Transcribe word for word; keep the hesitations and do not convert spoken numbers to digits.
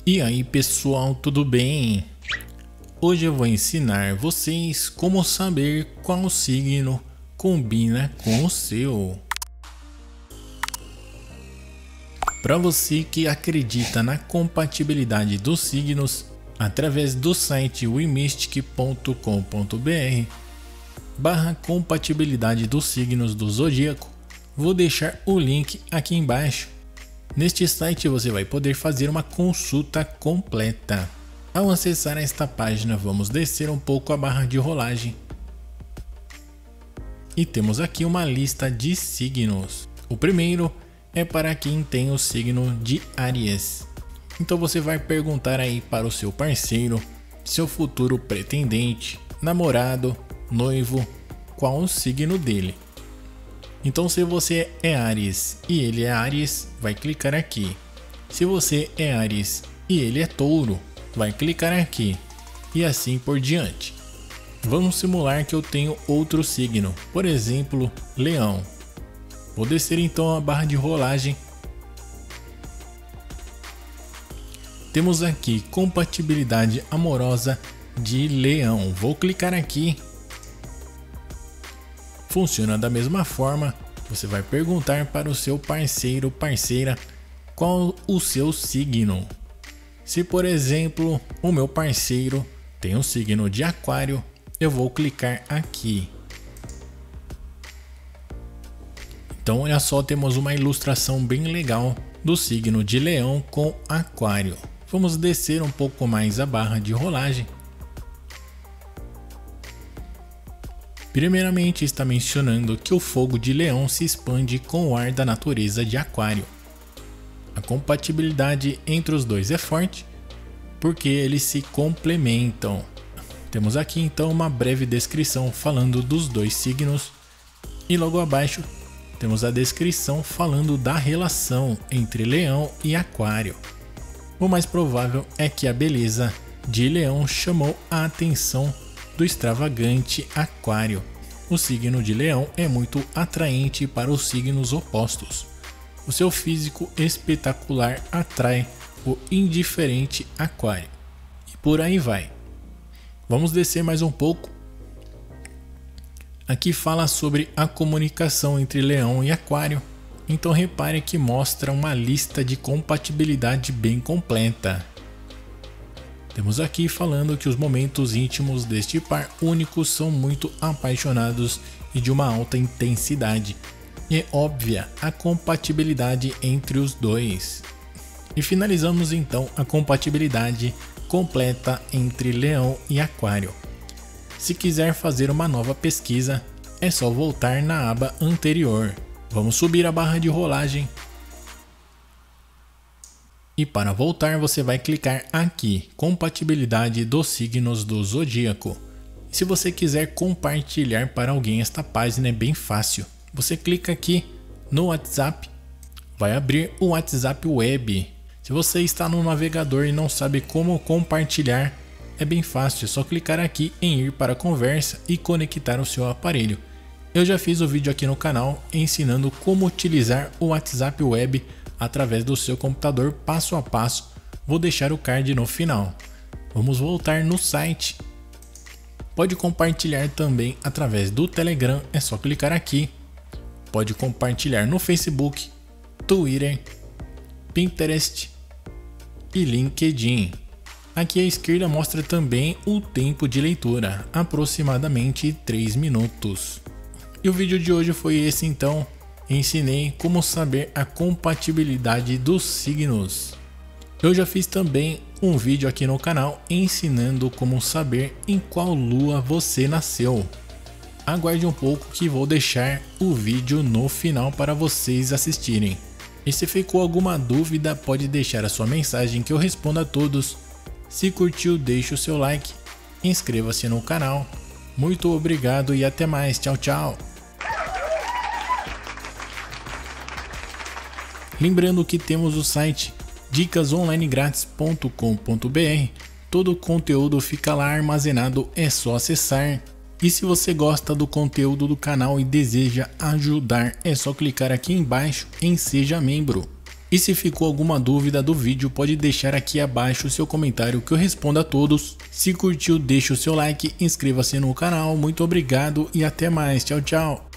E aí pessoal, tudo bem? Hoje eu vou ensinar vocês como saber qual signo combina com o seu. Para você que acredita na compatibilidade dos signos, através do site wimystic ponto com ponto br barra compatibilidade dos signos do zodíaco, vou deixar o link aqui embaixo. Neste site você vai poder fazer uma consulta completa. Ao acessar esta página, vamos descer um pouco a barra de rolagem. E temos aqui uma lista de signos. O primeiro é para quem tem o signo de Áries. Então você vai perguntar aí para o seu parceiro, seu futuro pretendente, namorado, noivo, qual o signo dele. Então se você é Áries e ele é Áries, vai clicar aqui. Se você é Áries e ele é Touro, vai clicar aqui. E assim por diante. Vamos simular que eu tenho outro signo, por exemplo, Leão. Vou descer então a barra de rolagem. Temos aqui compatibilidade amorosa de Leão. Vou clicar aqui. Funciona da mesma forma, você vai perguntar para o seu parceiro, parceira, qual o seu signo. Se por exemplo, o meu parceiro tem um signo de Aquário, eu vou clicar aqui. Então olha só, temos uma ilustração bem legal do signo de Leão com Aquário. Vamos descer um pouco mais a barra de rolagem. Primeiramente está mencionando que o fogo de Leão se expande com o ar da natureza de Aquário. A compatibilidade entre os dois é forte, porque eles se complementam. Temos aqui então uma breve descrição falando dos dois signos, e logo abaixo temos a descrição falando da relação entre Leão e Aquário. O mais provável é que a beleza de Leão chamou a atenção do extravagante Aquário. O signo de Leão é muito atraente para os signos opostos. O seu físico espetacular atrai o indiferente Aquário. E por aí vai. Vamos descer mais um pouco. Aqui fala sobre a comunicação entre Leão e Aquário. Então repare que mostra uma lista de compatibilidade bem completa. Temos aqui falando que os momentos íntimos deste par único são muito apaixonados e de uma alta intensidade. E é óbvia a compatibilidade entre os dois. E finalizamos então a compatibilidade completa entre Leão e Aquário. Se quiser fazer uma nova pesquisa, é só voltar na aba anterior. Vamos subir a barra de rolagem. E para voltar você vai clicar aqui, compatibilidade dos signos do zodíaco. Se você quiser compartilhar para alguém esta página é bem fácil. Você clica aqui no WhatsApp, vai abrir o WhatsApp Web. Se você está no navegador e não sabe como compartilhar, é bem fácil, é só clicar aqui em ir para a conversa e conectar o seu aparelho. Eu já fiz o vídeo aqui no canal ensinando como utilizar o WhatsApp Web através do seu computador passo a passo. Vou deixar o card no final. Vamos voltar no site. Pode compartilhar também através do Telegram, é só clicar aqui. Pode compartilhar no Facebook, Twitter, Pinterest e LinkedIn. Aqui à esquerda mostra também o tempo de leitura, aproximadamente três minutos. E o vídeo de hoje foi esse então. Ensinei como saber a compatibilidade dos signos. Eu já fiz também um vídeo aqui no canal ensinando como saber em qual lua você nasceu. Aguarde um pouco que vou deixar o vídeo no final para vocês assistirem. E se ficou alguma dúvida, pode deixar a sua mensagem que eu respondo a todos. Se curtiu, deixe o seu like, inscreva-se no canal. Muito obrigado e até mais. Tchau, tchau. Lembrando que temos o site dicas online grátis ponto com ponto br. Todo o conteúdo fica lá armazenado, é só acessar. E se você gosta do conteúdo do canal e deseja ajudar, é só clicar aqui embaixo em Seja Membro. E se ficou alguma dúvida do vídeo, pode deixar aqui abaixo o seu comentário que eu respondo a todos. Se curtiu, deixa o seu like, inscreva-se no canal, muito obrigado e até mais, tchau, tchau.